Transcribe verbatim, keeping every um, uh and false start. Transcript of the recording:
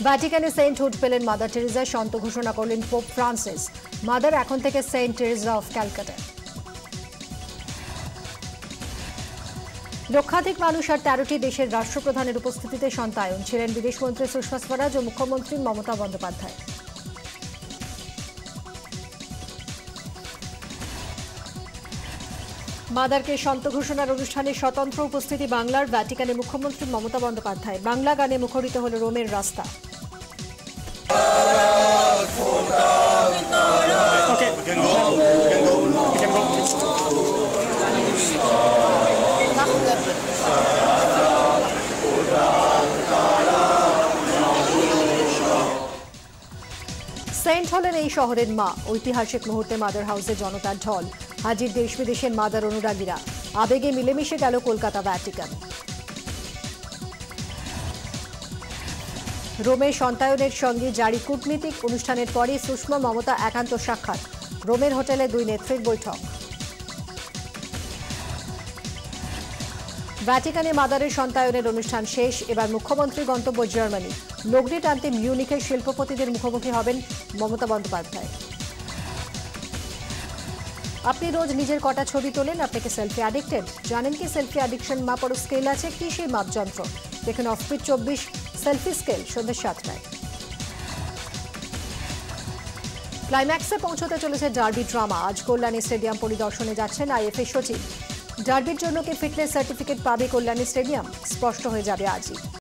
ভ্যাটিকানে sainthood পেলেন mother Teresa, সন্ত ঘোষণা করলেন পোপ ফ্রান্সিস। মাদার এখন থেকে সেন্ট টেরেজা অফ ক্যালকাটা। লক্ষাধিক মানুষ আর তেরোটি দেশের রাষ্ট্রপ্রধানের উপস্থিতিতে সন্তায়ন ছিলেন বিদেশমন্ত্রী সুষমা স্বরাজ ও মুখ্যমন্ত্রী মমতা বন্দ্যোপাধ্যায়। মাদারকে সন্ত ঘোষণার অনুষ্ঠানে স্বতন্ত্র উপস্থিতি বাংলার। ভ্যাটিকানে মুখ্যমন্ত্রী মমতা বন্দ্যোপাধ্যায়। বাংলা গানে মুখরিত হল রোমের রাস্তা। সেন্ট হলেন এই শহরের মা। ঐতিহাসিক মুহূর্তে মাদার হাউসে জনতার ঢল। হাজির দেশ বিদেশের মাদার অনুরাগীরা। আবেগে মিলেমিশে গেল কলকাতা ভ্যাটিকান। রোমে সন্তায়নের সঙ্গে জারি কূটনীতিক অনুষ্ঠানের পরই সুষমা মমতা একান্ত সাক্ষাৎ। রোমের হোটেলে দুই নেত্রীর বৈঠক। ভ্যাটিকানে মাদারের সন্তায়নের অনুষ্ঠান শেষ। এবার মুখ্যমন্ত্রী গন্তব্য জার্মানি। লগ্নি টানতে মিউনিখের শিল্পপতিদের মুখোমুখি হবেন মমতা বন্দ্যোপাধ্যায়। আপনি রোজ নিজের কটা ছবি তোলেন? আপনাকে সেলফি অ্যাডিক্টেড? জানেন কি সেলফি অ্যাডিকশন মাপারও স্কেল আছে? কি সেই মাপযন্ত্র? দেখুন অফবিট চব্বিশ সেলফি স্কেল সন্ধ্যে সাতটায়। ক্লাইম্যাক্সে পৌঁছতে চলেছে ডার্বি ড্রামা। আজ কল্যাণী স্টেডিয়াম পরিদর্শনে যাচ্ছেন আইএফএ সচিব। ডার্বির জন্য কি ফিটনেস সার্টিফিকেট পাবে কল্যাণী স্টেডিয়াম? স্পষ্ট হয়ে যাবে আজই।